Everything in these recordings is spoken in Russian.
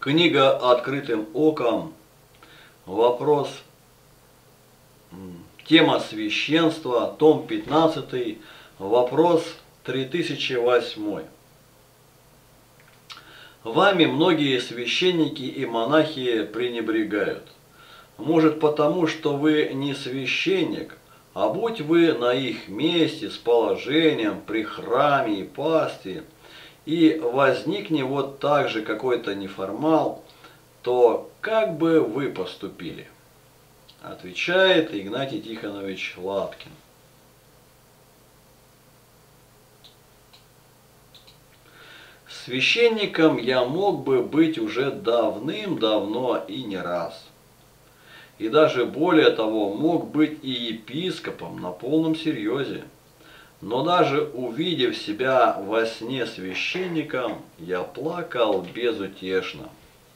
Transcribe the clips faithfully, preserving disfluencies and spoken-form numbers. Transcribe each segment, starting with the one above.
Книга «Открытым оком». Вопрос. Тема священства. Том пятнадцатый. Вопрос три тысячи восемь. Вами многие священники и монахи пренебрегают. Может потому, что вы не священник, а будь вы на их месте с положением при храме и пастве, и возникне вот так же какой-то неформал, то как бы вы поступили? Отвечает Игнатий Тихонович Лапкин. Священником я мог бы быть уже давным-давно и не раз. И даже более того, мог быть и епископом на полном серьезе. Но даже увидев себя во сне священником, я плакал безутешно.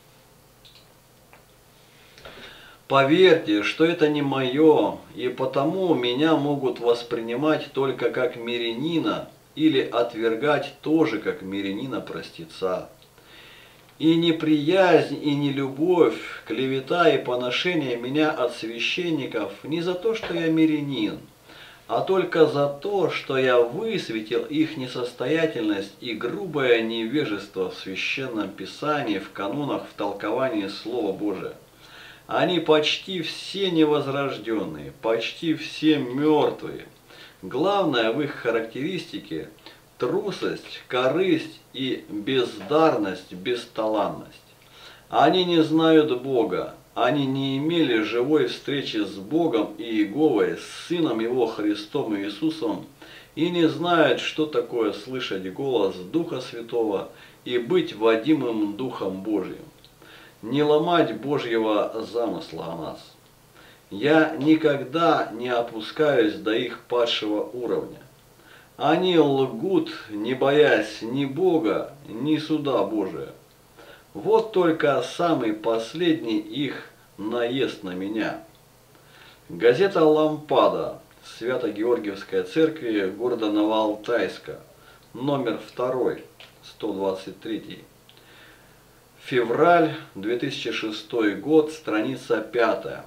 Поверьте, что это не мое, и потому меня могут воспринимать только как мирянина или отвергать тоже как мирянина-простеца. И неприязнь, и нелюбовь, клевета и поношение меня от священников не за то, что я мирянин, а только за то, что я высветил их несостоятельность и грубое невежество в Священном Писании, в канонах, в толковании Слова Божия. Они почти все невозрожденные, почти все мертвые. Главное в их характеристике – трусость, корысть и бездарность, бесталанность. Они не знают Бога. Они не имели живой встречи с Богом и Иеговой, с Сыном Его Христом Иисусом, и не знают, что такое слышать голос Духа Святого и быть водимым Духом Божьим. Не ломать Божьего замысла о нас. Я никогда не опускаюсь до их падшего уровня. Они лгут, не боясь ни Бога, ни суда Божия. Вот только самый последний их наезд на меня. Газета «Лампада», Свято-Георгиевская церковь города Новоалтайска, номер второй, сто двадцать третий. Февраль две тысячи шестой год, страница пятая.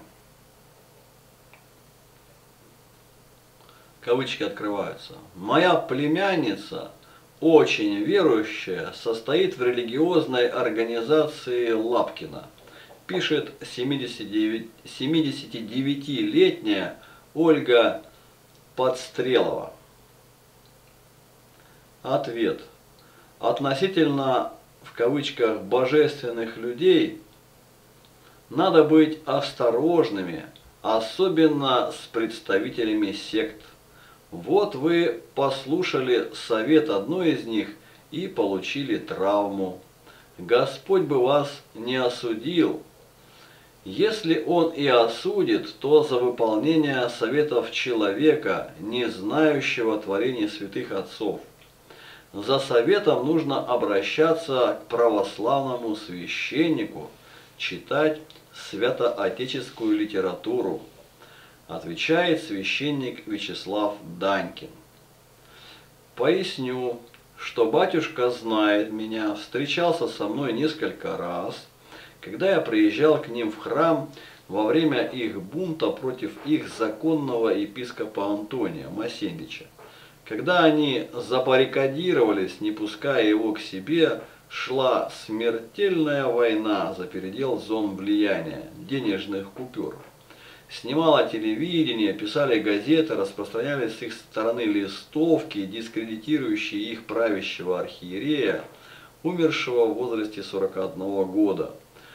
Кавычки открываются. Моя племянница, очень верующая, состоит в религиозной организации Лапкина, пишет семидесятидевятилетняя Ольга Подстрелова. Ответ. Относительно, в кавычках, божественных людей надо быть осторожными, особенно с представителями сект. Вот вы послушали совет одной из них и получили травму. Господь бы вас не осудил. Если Он и осудит, то за выполнение советов человека, не знающего творений святых отцов. За советом нужно обращаться к православному священнику, читать святоотеческую литературу. Отвечает священник Вячеслав Данькин. Поясню, что батюшка знает меня, встречался со мной несколько раз, когда я приезжал к ним в храм во время их бунта против их законного епископа Антония Масенича. Когда они забаррикадировались, не пуская его к себе, шла смертельная война за передел зон влияния, денежных купюр. Снимало телевидение, писали газеты, распространяли с их стороны листовки, дискредитирующие их правящего архиерея, умершего в возрасте сорока одного года,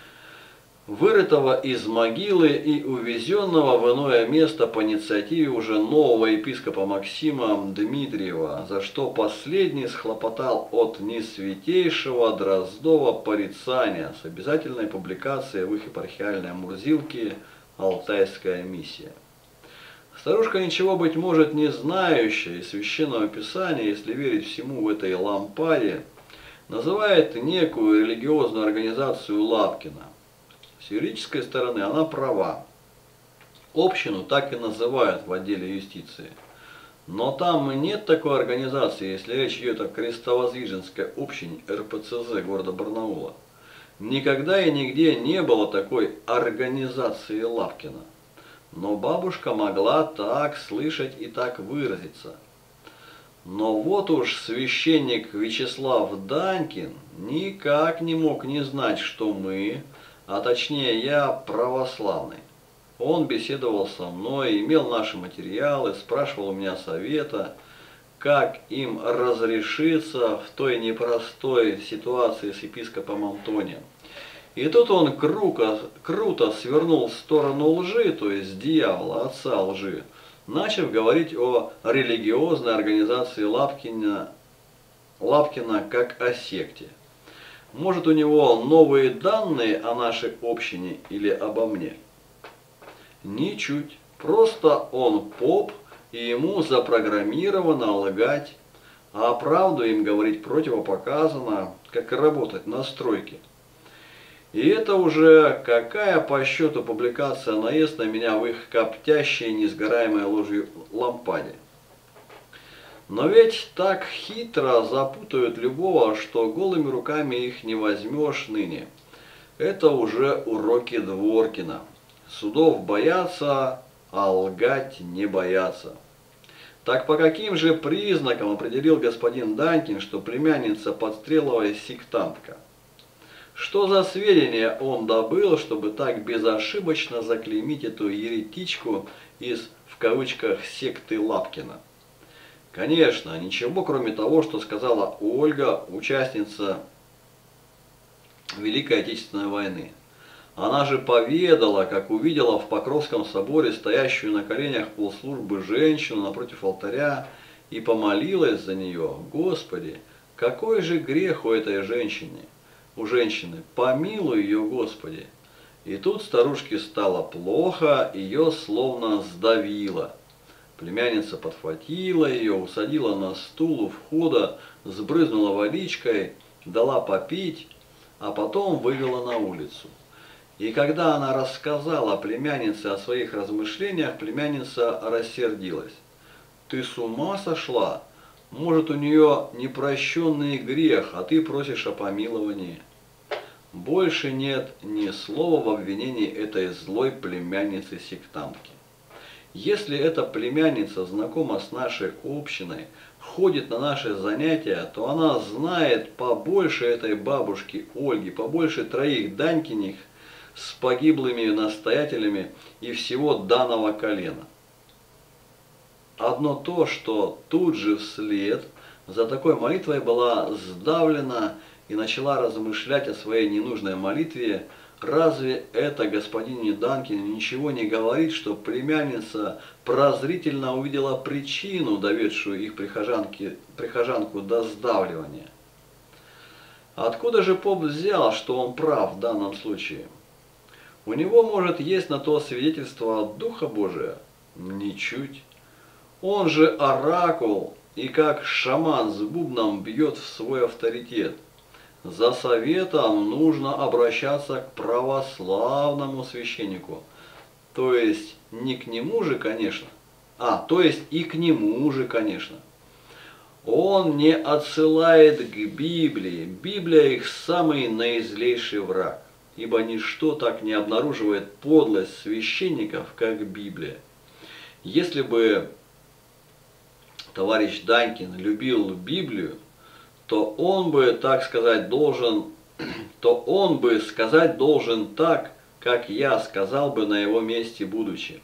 вырытого из могилы и увезенного в иное место по инициативе уже нового епископа Максима Дмитриева, за что последний схлопотал от несвятейшего Дроздова порицания с обязательной публикацией в их епархиальной Мурзилке «Алтайская миссия». Старушка, ничего, быть может, не знающая из Священного Писания, если верить всему в этой лампаде, называет некую религиозную организацию Лапкина. С юридической стороны она права. Общину так и называют в отделе юстиции. Но там нет такой организации, если речь идет о крестовоздвиженской общине эр пэ цэ зэ города Барнаула. Никогда и нигде не было такой организации Лапкина. Но бабушка могла так слышать и так выразиться. Но вот уж священник Вячеслав Данькин никак не мог не знать, что мы, а точнее я, православный. Он беседовал со мной, имел наши материалы, спрашивал у меня совета, как им разрешиться в той непростой ситуации с епископом Антонием. И тут он круто, круто свернул в сторону лжи, то есть дьявола, отца лжи, начав говорить о религиозной организации Лапкина, Лапкина как о секте. Может, у него новые данные о нашей общине или обо мне? Ничуть. Просто он поп, и ему запрограммировано лгать, а правду им говорить противопоказано, как и работать на стройке. И это уже какая по счету публикация наезд на меня в их коптящей, несгораемой ложью лампаде. Но ведь так хитро запутают любого, что голыми руками их не возьмешь ныне. Это уже уроки Дворкина. Судов боятся, а лгать не боятся. Так по каким же признакам определил господин Данькин, что племянница Подстреловой сектантка? Что за сведения он добыл, чтобы так безошибочно заклеймить эту еретичку из, в кавычках, секты Лапкина? Конечно, ничего кроме того, что сказала Ольга, участница Великой Отечественной войны. Она же поведала, как увидела в Покровском соборе стоящую на коленях полслужбы женщину напротив алтаря и помолилась за нее. Господи, какой же грех у этой женщины? У женщины, помилуй ее, Господи. И тут старушке стало плохо, ее словно сдавило. Племянница подхватила ее, усадила на стул у входа, сбрызнула водичкой, дала попить, а потом вывела на улицу. И когда она рассказала племяннице о своих размышлениях, племянница рассердилась. «Ты с ума сошла? Может, у нее непрощенный грех, а ты просишь о помиловании?» Больше нет ни слова в обвинении этой злой племянницы-сектантки. Если эта племянница знакома с нашей общиной, ходит на наши занятия, то она знает побольше этой бабушки Ольги, побольше троих Данькиних с погиблыми настоятелями и всего данного колена. Одно то, что тут же вслед за такой молитвой была сдавлена и начала размышлять о своей ненужной молитве, разве это господине Данькину ничего не говорит, что племянница прозрительно увидела причину, доведшую их прихожанку до сдавливания? Откуда же поп взял, что он прав в данном случае? У него, может, есть на то свидетельство от Духа Божия? Ничуть. Он же оракул и как шаман с бубном бьет в свой авторитет. За советом нужно обращаться к православному священнику. То есть не к нему же, конечно. А, то есть и к нему же, конечно. Он не отсылает к Библии. Библия их самый наизлейший враг. Ибо ничто так не обнаруживает подлость священников, как Библия. Если бы товарищ Данькин любил Библию, то он бы, так сказать, должен, то он бы сказать должен так, как я сказал бы на его месте будучи.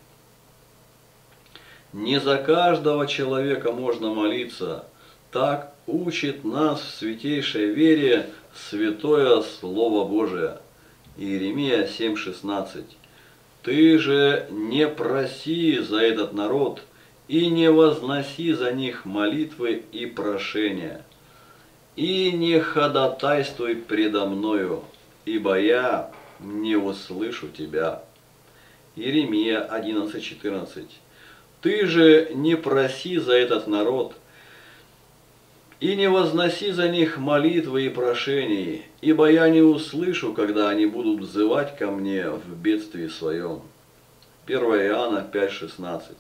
Не за каждого человека можно молиться, так учит нас в святейшей вере святое Слово Божие. Иеремия семь шестнадцать. Ты же не проси за этот народ и не возноси за них молитвы и прошения. И не ходатайствуй предо мною, ибо я не услышу тебя. Иеремия одиннадцать четырнадцать. Ты же не проси за этот народ, и не возноси за них молитвы и прошения, ибо я не услышу, когда они будут взывать ко мне в бедствии своем. первое Иоанна пять шестнадцать.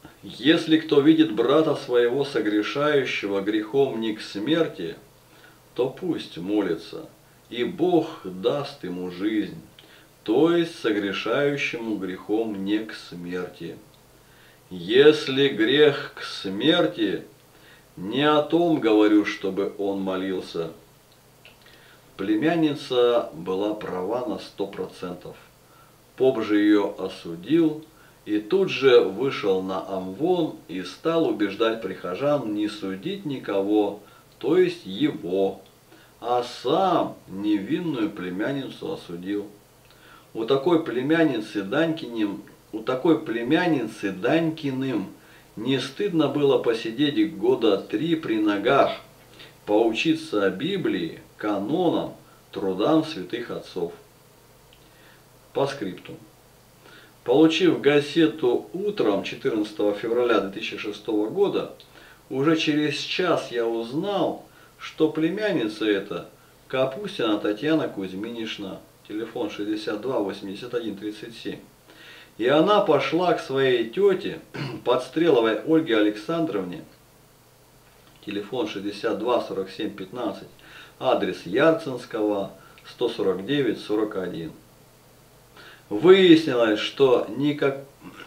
Если кто видит брата своего согрешающего грехом не к смерти, то пусть молится, и Бог даст ему жизнь, то есть согрешающему грехом не к смерти. Если грех к смерти, не о том говорю, чтобы он молился. Племянница была права на сто процентов. Поп же ее осудил и тут же вышел на амвон и стал убеждать прихожан не судить никого, то есть его, а сам невинную племянницу осудил. У такой племянницы Данькиным, у такой племянницы Данькиным не стыдно было посидеть года три при ногах, поучиться о Библии, канонам, трудам святых отцов. По скрипту. Получив газету утром четырнадцатого февраля две тысячи шестого года, уже через час я узнал, что племянница эта Капустина Татьяна Кузьминишна, телефон шестьдесят два восемьдесят один тридцать семь. И она пошла к своей тете, Подстреловой Ольге Александровне, телефон шестьдесят два сорок семь пятнадцать, адрес Ярцинского, сто сорок девять сорок один. Выяснилось, что никак...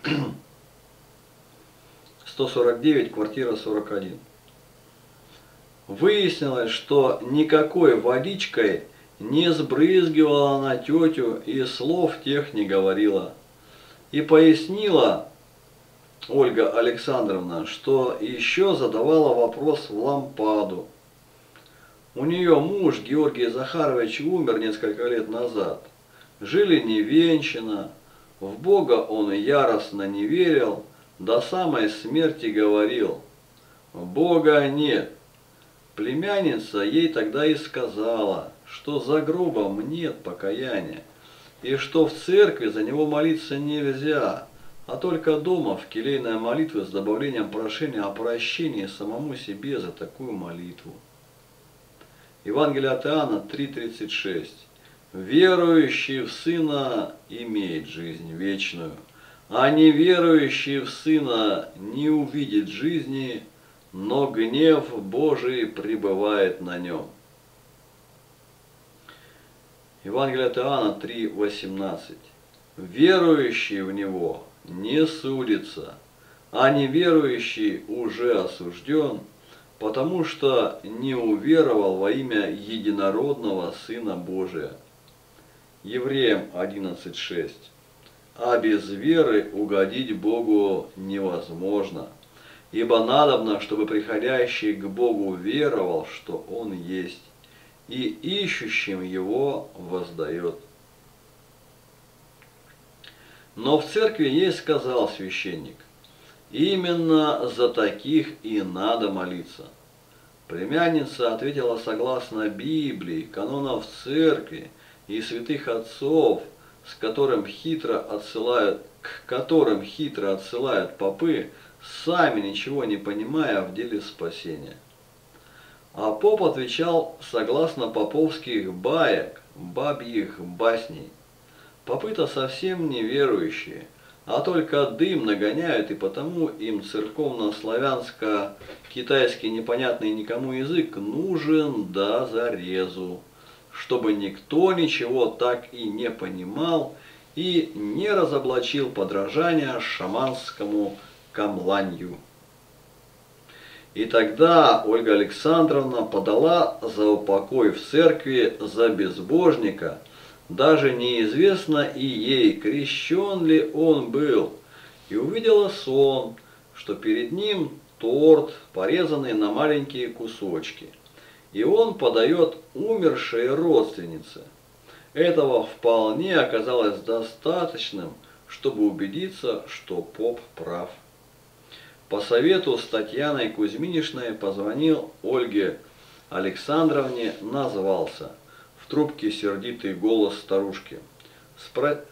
сто сорок девять, квартира сорок один. Выяснилось, что никакой водичкой не сбрызгивала на тетю и слов тех не говорила. И пояснила Ольга Александровна, что еще задавала вопрос в лампаду. У нее муж Георгий Захарович умер несколько лет назад. Жили невенчанно, в Бога он яростно не верил, до самой смерти говорил: Бога нет. Племянница ей тогда и сказала, что за гробом нет покаяния, и что в церкви за него молиться нельзя, а только дома в келейной молитве с добавлением прошения о прощении самому себе за такую молитву. Евангелие от Иоанна три тридцать шесть. Верующий в Сына имеет жизнь вечную, а неверующий в Сына не увидит жизни, но гнев Божий пребывает на нем. Евангелие от Иоанна три восемнадцать. Верующий в Него не судится, а неверующий уже осужден, потому что не уверовал во имя единородного Сына Божия. Евреям одиннадцать шесть. А без веры угодить Богу невозможно, ибо надобно, чтобы приходящий к Богу веровал, что Он есть, и ищущим Его воздает. Но в церкви ей сказал священник: именно за таких и надо молиться. Племянница ответила согласно Библии, канонов церкви и святых отцов, с которым хитро отсылают, к которым хитро отсылают попы, сами ничего не понимая в деле спасения. А поп отвечал согласно поповских баек, бабьих басней. Попы-то совсем неверующие, а только дым нагоняют, и потому им церковно-славянско-китайский непонятный никому язык нужен до зарезу, чтобы никто ничего так и не понимал и не разоблачил подражания шаманскому камланью. И тогда Ольга Александровна подала за упокой в церкви за безбожника, даже неизвестно и ей, крещен ли он был, и увидела сон, что перед ним торт, порезанный на маленькие кусочки, и он подает умершей родственнице. Этого вполне оказалось достаточным, чтобы убедиться, что поп прав. По совету с Татьяной Кузьминишной позвонил Ольге Александровне, назвался. В трубке сердитый голос старушки. Спра...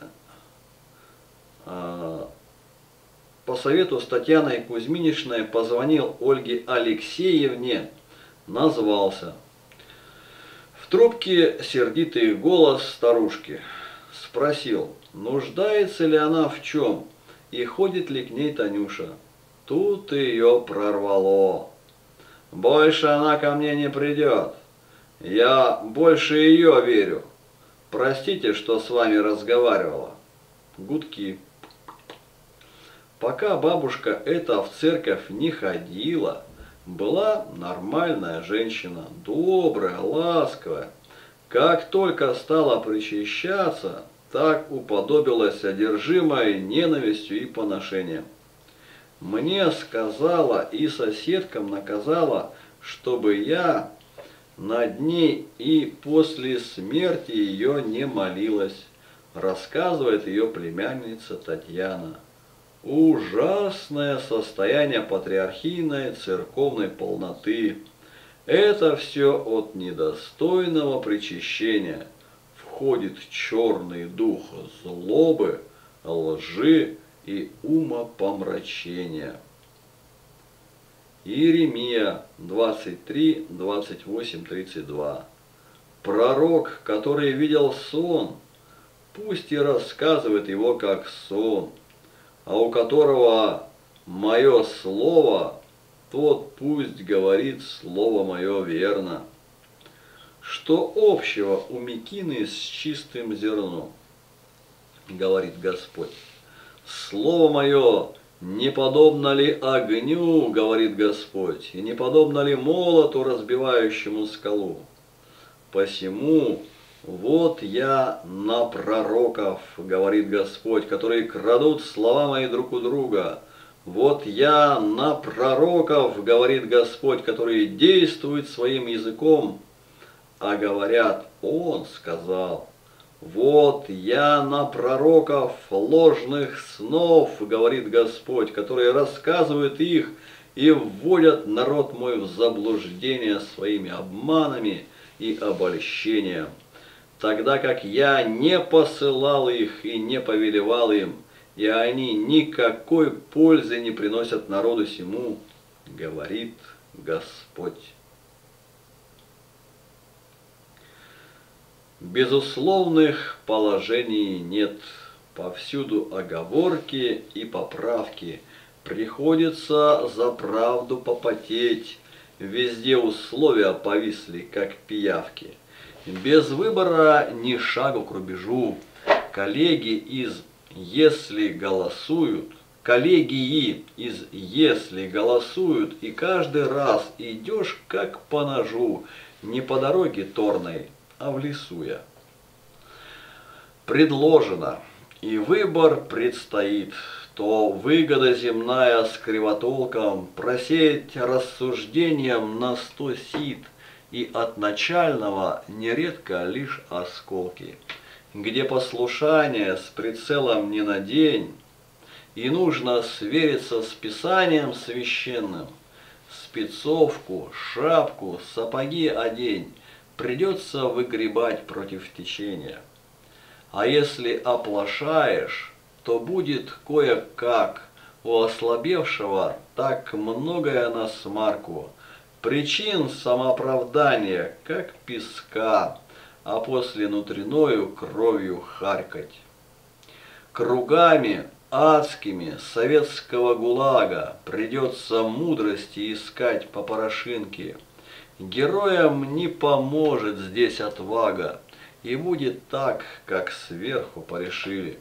По совету с Татьяной Кузьминишной позвонил Ольге Алексеевне, назвался. В трубке сердитый голос старушки. Спросил, нуждается ли она в чем и ходит ли к ней Танюша. Тут ее прорвало. Больше она ко мне не придет. Я больше ее верю. Простите, что с вами разговаривала. Гудки. Пока бабушка эта в церковь не ходила, была нормальная женщина, добрая, ласковая. Как только стала причащаться, так уподобилась одержимой ненавистью и поношением. Мне сказала и соседкам наказала, чтобы я над ней и после смерти ее не молилась, рассказывает ее племянница Татьяна. Ужасное состояние патриархийной церковной полноты. Это все от недостойного причащения. Входит черный дух злобы, лжи и умопомрачения. Иеремия двадцать три, двадцать восемь, тридцать два. Пророк, который видел сон, пусть и рассказывает его как сон, а у которого мое слово, тот пусть говорит слово мое верно. Что общего у мекины с чистым зерном, говорит Господь. Слово мое не подобно ли огню, говорит Господь, и не подобно ли молоту, разбивающему скалу. Посему вот я на пророков, говорит Господь, которые крадут слова мои друг у друга. Вот я на пророков, говорит Господь, которые действуют своим языком, а говорят, Он сказал. Вот я на пророков ложных снов, говорит Господь, которые рассказывают их и вводят народ мой в заблуждение своими обманами и обольщением. Тогда как я не посылал их и не повелевал им, и они никакой пользы не приносят народу сему, говорит Господь. Безусловных положений нет, повсюду оговорки и поправки, приходится за правду попотеть, везде условия повисли, как пиявки. Без выбора ни шагу к рубежу, коллеги из «если голосуют», коллегии из «если голосуют», и каждый раз идешь как по ножу, не по дороге торной, а в лесу я. Предложено, и выбор предстоит, то выгода земная с кривотолком просеять рассуждением на сто сит, и от начального нередко лишь осколки, где послушание с прицелом не на день, и нужно свериться с Писанием священным, спецовку, шапку, сапоги одень, придется выгребать против течения. А если оплошаешь, то будет кое-как, у ослабевшего так многое на смарку, причин самооправдания, как песка, а после внутренною кровью харкать. Кругами адскими советского гулага придется мудрости искать по порошинке. Героям не поможет здесь отвага, и будет так, как сверху порешили.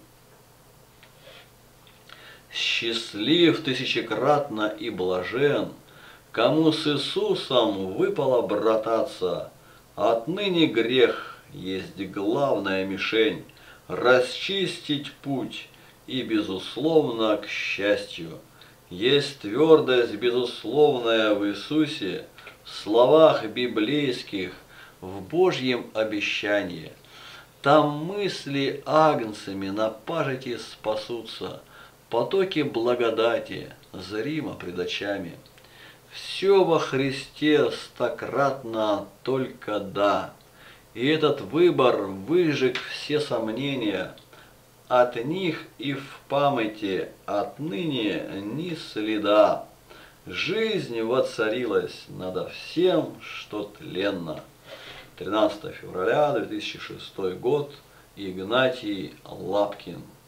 Счастлив тысячекратно и блажен, кому с Иисусом выпало брататься. Отныне грех есть главная мишень, расчистить путь и, безусловно, к счастью. Есть твердость безусловная в Иисусе, в словах библейских, в Божьем обещании. Там мысли агнцами на пажити спасутся, потоки благодати зримо пред очами. Все во Христе стократно только да, и этот выбор выжег все сомнения. От них и в памяти отныне ни следа. Жизнь воцарилась надо всем, что тленно. тринадцатое февраля две тысячи шестой год. Игнатий Лапкин.